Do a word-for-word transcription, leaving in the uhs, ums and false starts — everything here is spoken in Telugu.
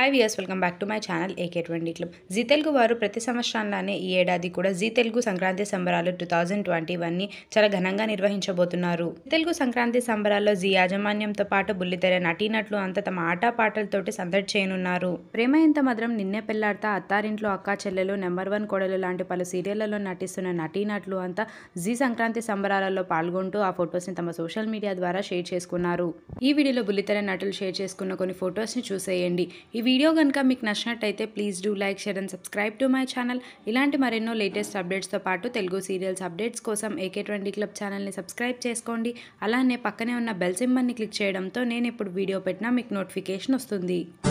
Hi viewers, welcome back to my channel AK twenty club. Zee Telugu వారు ప్రతి సంవత్సరంలానే ఈ ఏడాది కూడా జీ తెలుగు సంక్రాంతి సంబరాలు టూ థౌజండ్ ట్వంటీ వన్ని చాలా ఘనంగా నిర్వహించబోతున్నారు. తెలుగు సంక్రాంతి సంబరాల్లో జీ యాజమాన్యంతో పాటు బుల్లితెర నటీనటులు అంతా తమ ఆటపాటలతోటి సందడి చేయనున్నారు. ప్రేమ ఎంత మధురం, నిన్నే పెళ్లాడతా, అత్తారింట్లో అక్కా చెల్లెలు, నెంబర్ వన్ కోడలు లాంటి పలు సీరియళ్లలో నటిస్తున్న నటీనటులు అంతా జీ సంక్రాంతి సంబరాలలో పాల్గొంటూ ఆ ఫొటోస్ని తమ సోషల్ మీడియా ద్వారా షేర్ చేసుకున్నారు. ఈ వీడియోలో బుల్లితెర నటులు షేర్ చేసుకున్న కొన్ని ఫొటోస్ని చూసేయండి. ఈ వీడియో కనుక మీకు నచ్చినట్టయితే please do like, share and subscribe to my channel. ఇలాంటి మరెన్నో లేటెస్ట్ అప్డేట్స్తో పాటు తెలుగు సీరియల్స్ అప్డేట్స్ కోసం ఏకే ట్వంటీ క్లబ్ ఛానల్ని సబ్స్క్రైబ్ చేసుకోండి. అలానే పక్కనే ఉన్న బెల్ సింబల్ని క్లిక్ చేయడంతో నేను ఎప్పుడు వీడియో పెట్టినా మీకు నోటిఫికేషన్ వస్తుంది.